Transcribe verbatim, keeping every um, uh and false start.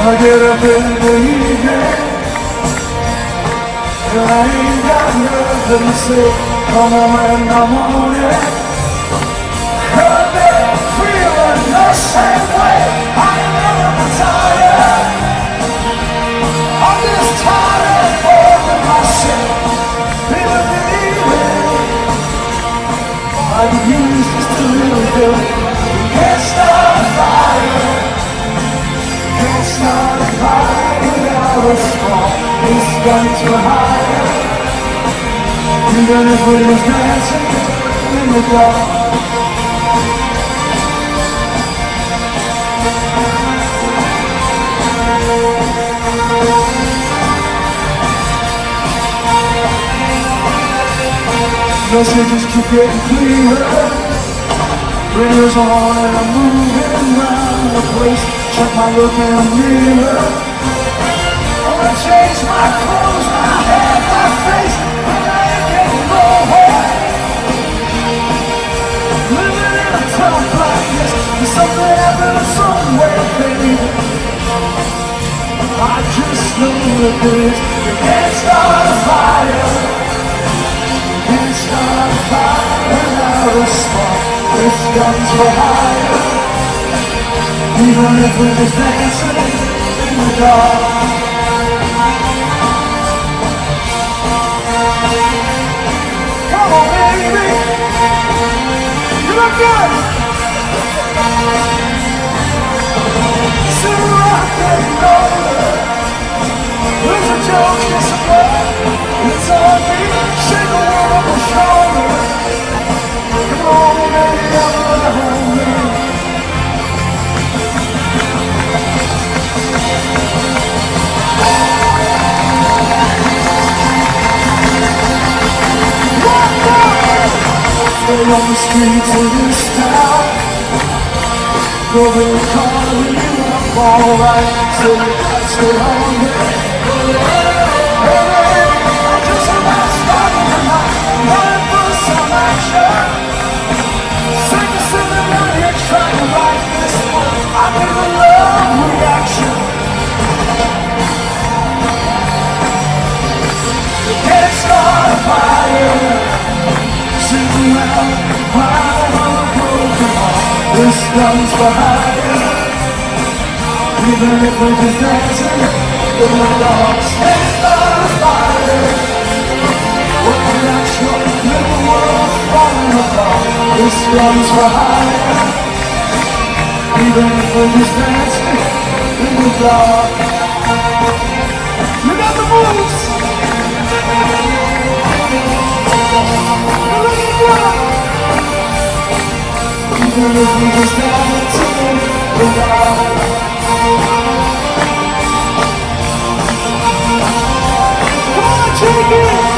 I get up in the evening and I ain't got nothing to say. Come on in the morning, I've been feeling the same way. I am never tired, I'm just tired of holding myself. Feeling the evening I could use just a little help. Can't start a fire, can't start a fire without a spark. This guns were higher, even if we was dancing in the dark. Messages keep getting clearer, radio's on and I'm moving around the place. Check my look in the mirror, I wanna change my clothes, my hair, my face, but I ain't getting nowhere. Living in a town like this, there's something happening somewhere, baby. I just know that this, you can't start a fire, can't start a fire without a spark. This guns were higher, even if we was dancing in the dark. Come on, baby, you look good. Sit rock and roll. There's a joke, it's a blood, it's on me. Shake a world on the shoulder. Come on, baby, I'm gonna hold you. Stay on the streets of this town. Go in the car when you up all right. So stay on there. Hey, I'm just about starting the night. Running for some action. Sick of sitting out here trying to write this one. I need a love reaction. You can't start a fire. Sitting around, crying on a broken heart. This guns for hire, even if we're just dancing in the dark. Stand on fire, working out your little world falling apart. This guns for hire, even if we're just dancing in the dark. You got the moves. Even if we just dancing in the dark. Come on, take it!